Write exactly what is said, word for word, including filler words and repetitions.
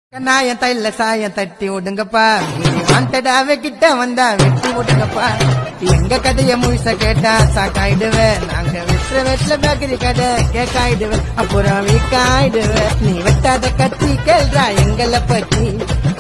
கண்ணாயம் தைல சாயம் தட்டி விடுங்கப்பா, வாண்டடாவே கிட்ட வந்தா வெட்டி விடுங்கப்பா. எங்க கதைய முழுச கேட்டா சாக்காயிடுவேன், நாங்க வெற்ற வெற்ற பேக்கரி கதை கேக்காயிடுவேன், அப்புறம் வீக்காயிடுவேன். நீ வெட்டாத கத்தி கேள்றா எங்களை பத்தி,